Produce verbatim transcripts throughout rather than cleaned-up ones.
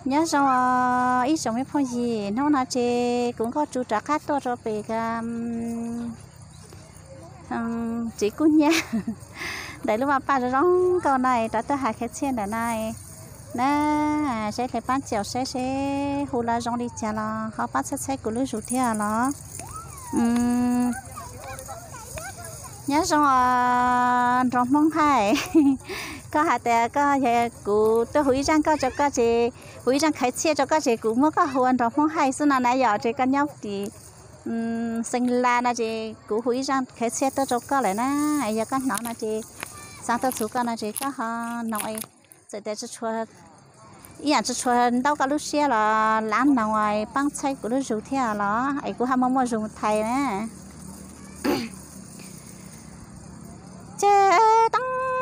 nhớ rồi ít sống mấy phong gì nó là chị cũng có chú trả khác to cho bé cái chị cũng nhá đấy lúc mà ba rồi rong câu này đã tới hai cái trên đời này nè sẽ thấy bán chèo sẽ sẽ hù la rong đi chả là họ bắt sẽ sẽ của lưỡi rụt theo nó nhớ rồi rong mong hai có hạt tè có hệ cụ tôi hủy răng có cho các chị hủy răng khai chia cho các chị cũng mới có huân rong mong hai xưa nào nãy giờ chị con nhóc thì sinh la na chị cụ hủy răng khai chia tôi cho các lại na giờ các nó na chị sáng tôi chú con na chị có họ nói sẽ để cho chua ý là cho chua đâu có lúc xe là làm nào ngoài băng chay của nó rủ theo nó ấy cũng ham mong dùng thầy nè chế tăng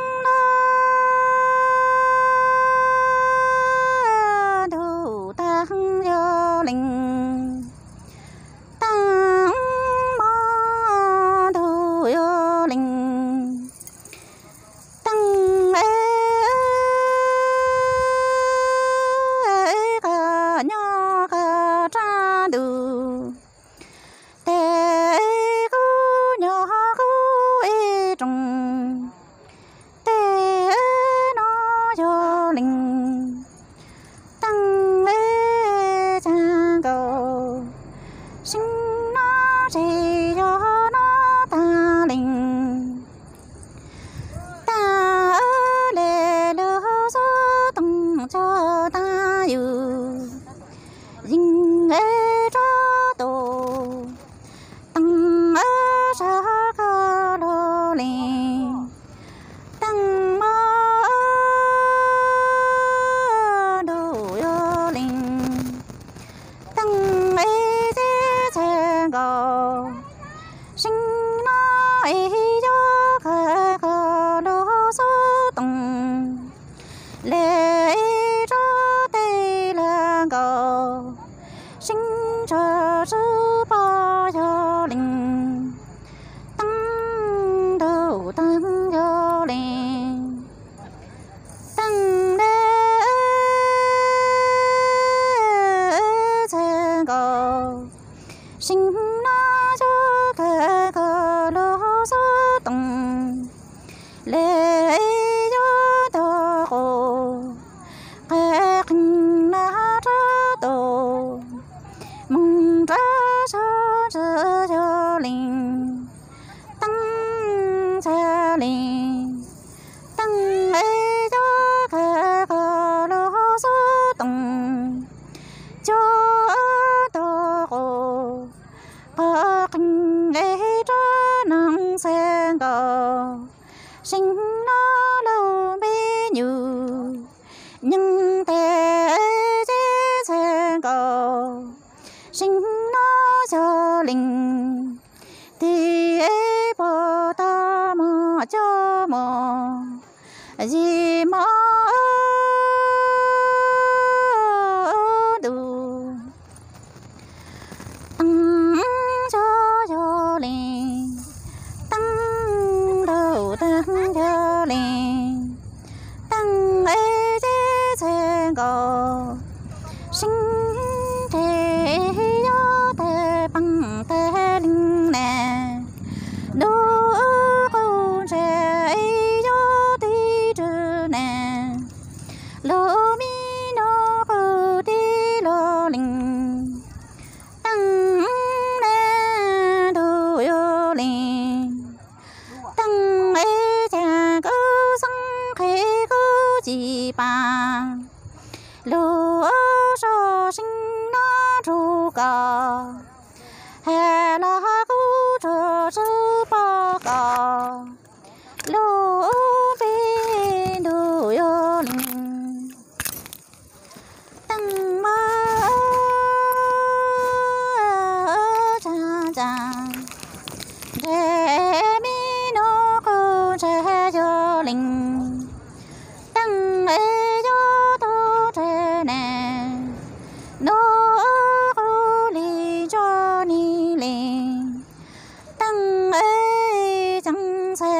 đủ tăng vô linh tăng mò đủ vô linh tăng ê cả nhỏ cả cha đủ tê cô nhỏ cô ê trong tê nó vô linh tăng ê cha cầu sinh nó chỉ cho nó ta linh ta lệ lỡ số tung cho ta yêu dinh ê cho tổ tăng ê cho cơ lô linh tăng mơ đủ yêu linh tăng ê chế chế cầu sinh nó ê cho cơ cơ lô số tung lệ cho tê là cầu sinh cho sư bao cho linh tăng đầu tăng cho linh tăng đế chế cầu sinh nó cho cơ cơ lô số tung lệ cho tổ cổ cái kinh na cho tổ mong ra cho cho cho linh tăng cho linh tăng ấy cho cái cái lô số tung cho tổ cổ cái kinh ấy cho nắng sen cầu sinh nó lâu bê nhù nhưng thế chế sen cầu sinh nó cho linh thì ấy bỏ ta mà cho mà gì mà đủ tăng cho cho linh tăng đầu tăng cho linh tăng ấy chế chế cầu sinh thế yo thế bằng thế linh nè đô cô chế yo tí trừ nè lô mi nó cô tí lô linh tăng nè đô yo linh tăng ấy cha cứ sống khi cứ chỉ ba lô cho sinh nó ru cò hè là cú cho sư bò cò lô về đồ yo linh tăng mơ cha cha để mi nó cô che cho linh tăng ê cho tô che nè nó cô li cho ni linh tăng ê chẳng xe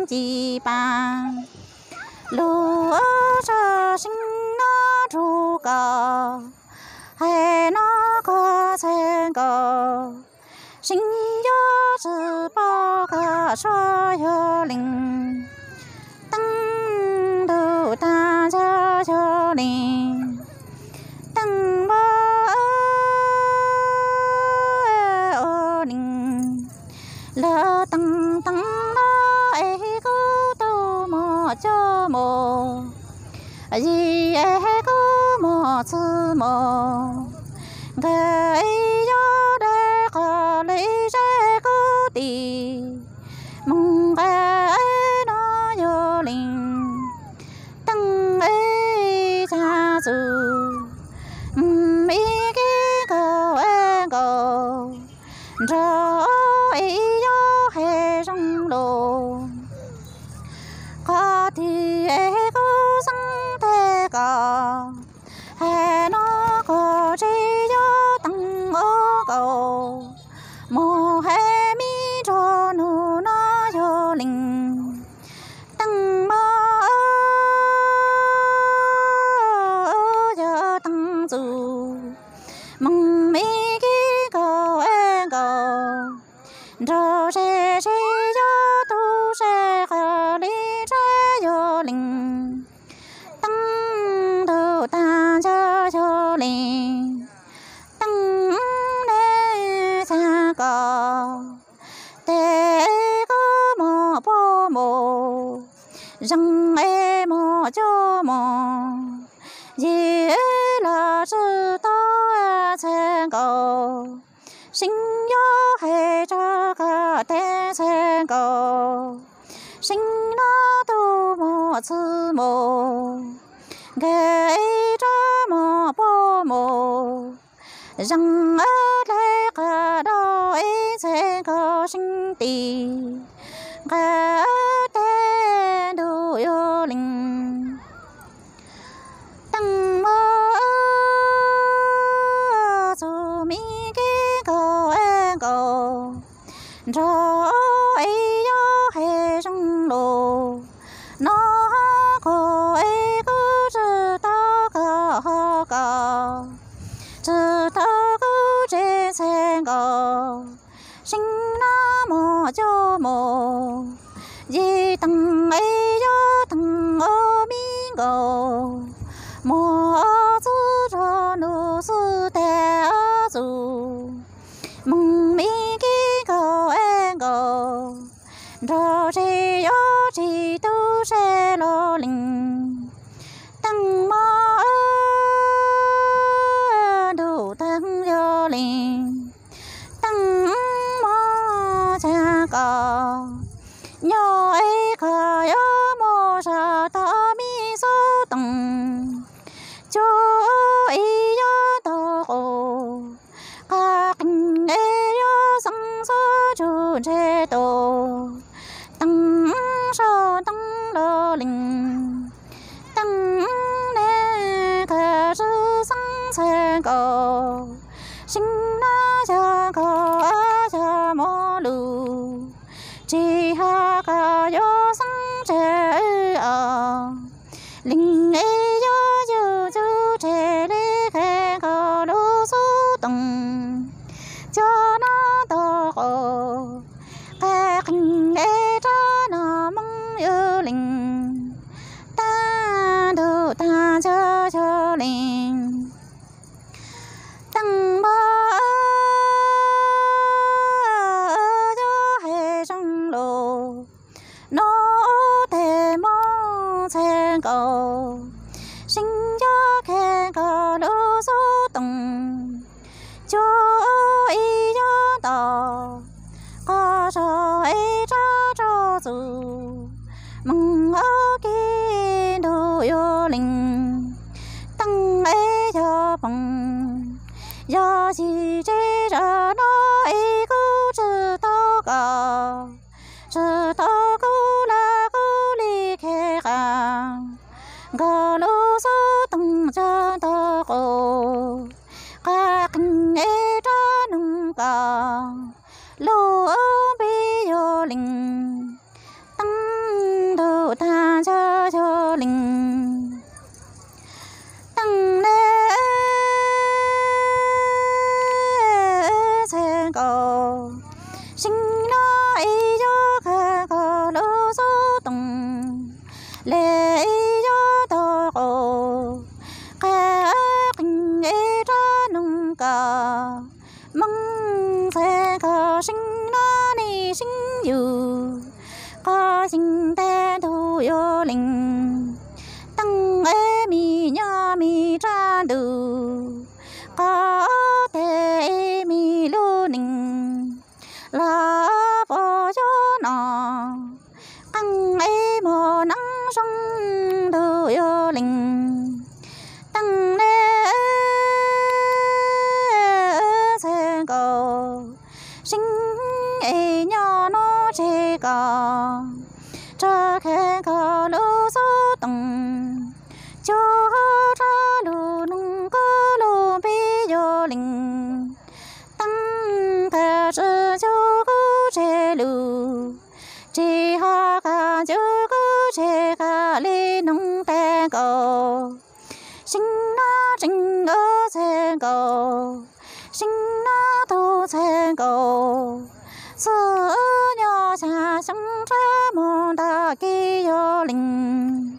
chi ba lúa cho sinh nó ru cò hay nó có sen cò sinh gió sự bao cả soi cho linh tăng đầu ta cho cho linh tăng bơ ô linh lỡ tăng tăng nó ấy cô tô mò cho mò gì ấy cô mò sư mò cái gió đây có lấy ra cô đi mong cái nó vô linh tăng ấy cha dù mi cái cầu em cầu rồi ấy gió hè trong đồ có thì ấy cô sang thế cả hè nó có chỉ gió tăng ô cầu mùa hè mi cho nụ nó vô linh tăng mơ giờ tăng dù mong mi cái cầu em cầu rồi sẽ sẽ cho tu sẽ khờ đi sẽ vô linh tăng đầu ta cho cho linh tăng nè cha cò té có mò po mò răng e mò cho mò gì là sự to sen cầu sinh gió hay cho cả té sen cầu sinh nó tu mò sư mò cái cho mò po mò răng ở đây cả đôi sen cầu sinh tì cả té đủ yêu linh tăng mơ dù mi cái cầu em cầu rồi ấy gió hè trong đồ nó có ấy cứ chữ ta cả cả chữ ta cứ trên sen cầu sinh nó mò cho mò gì tăng ấy gió tăng ở mi cầu mò chú cho nụ sư té dù mong mi cái cầu em cầu rồi chỉ gió chỉ tu sẽ lo linh tăng mơ đủ tăng vô linh tăng mơ cha cò nhỏ ấy cò gió mô sa ta mi số tầng cho ấy gió to cổ các ấy gió sang số chu chế tổ tăng số tăng lo linh tăng nè cả sự sang sen cầu sinh na cha cầu cha mô lù chỉ ha cả gió sang chế ở linh ấy gió dư dư chế đi khe cầu đô số tầng cho nó to cổ các ấy cho nó mong yêu linh ta đủ ta cho cho linh tăng bơ gió hè trong đồ nó thể mong sen cầu sinh gió khe cầu đô số tầng cho ý gió tỏ có cho ấy cho cho dù mong ở kia đồ yêu linh tăng ấy cho bằng do gì chế ra nó ấy cứ chữ to cả chữ to cứ là cứ đi khe càng gà lô số tăng cho to cổ các ấy ra nâng cả lô ở bi yo linh tăng lệ gió to cổ cái kinh ấy ra nung cả mong sẽ có sinh nó đi sinh dù có sinh té thu yêu linh tăng ấy mi nhớ mi ra đủ có thể mi lu ninh là bỏ cho nó tăng ấy mò nắng sông thu yêu linh tăng lê sẽ có sinh ấy nhỏ nó chỉ có cho khe có lũ số tông cho ra lũ nung có lũ bi yo linh tăng thế sự cho cứ chế lũ chỉ ha cả cho cứ chế cả li nung té cầu sinh na sinh ở chế cầu sinh na tu chế cầu sơ nhỏ cha sống ra mong ta kia linh